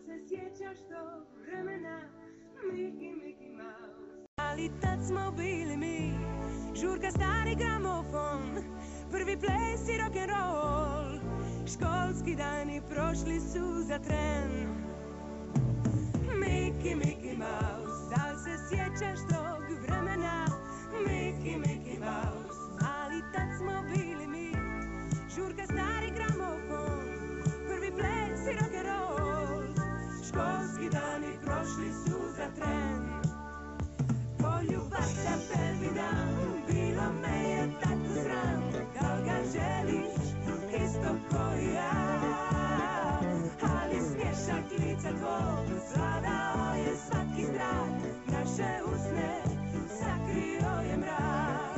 se sjećaš tog vremena, Miki Mouse? Ali tad smo bili mi, žurka stari gramofon, prvi ples i rock'n'roll, školski dani prošli su za tren. Miki Mouse, da li se sjećaš tog vremena, Miki Mouse? Ali tad smo bili mi, žurka stari gramofon, prvi ples i rock'n'roll, školski dani prošli su za tren. Poljubac da tebi dam, bilo me je tako sram, da li ga želiš isto ko i ja? Ali smješak lica tvog zvladao je svaki strah, naše usne sakrio je mrak.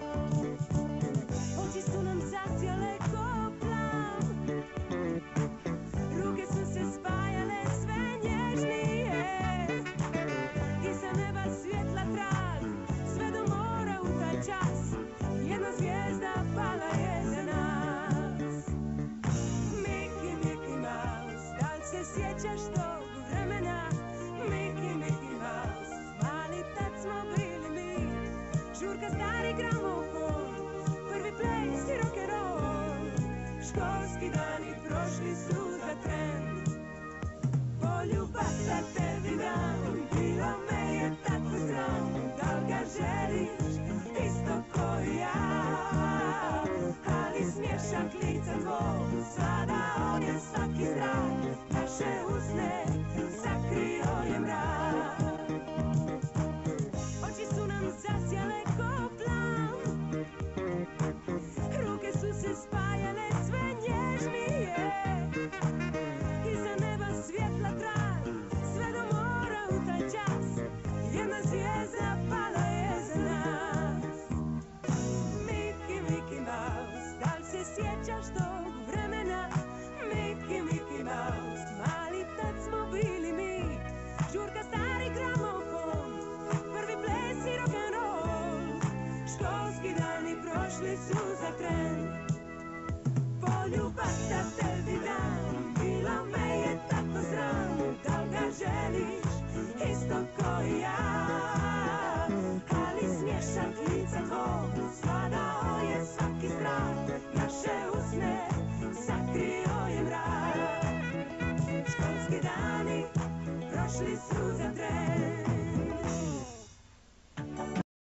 Oči su nam zasjale ko plam, ruke su se spajale sve nježnije, iza neba svjetla trag, sve do mora u taj čas, jedna zvijezda pala je za nas. Miki Mouse, da li se sjećaš tog vremena, Miki Mouse? Mali tad smo bili mi, žurka stari gramofon, prvi ples i rock'n'roll, školski dani prošli su za tren. Poljubac da tebi dam, bilo me je tako sram, da li ga želiš isto ko i ja? Ali smješak lica tvog zvladao je svaki strah, naše usne sakrio je mrak. Oči su nam zasjale ko plam, ruke su se spajale sve nježnije, iza neba svjetla trag, sve do mora u taj čas, jedna zvijezda pala je za nas. Miki Mouse, da li se sjećaš tog vremena, Miki Mouse? Mali tad smo bili mi, žurka stari gramofon, prvi ples i rock'n'roll, školski dani prošli su za tren. Poljubac da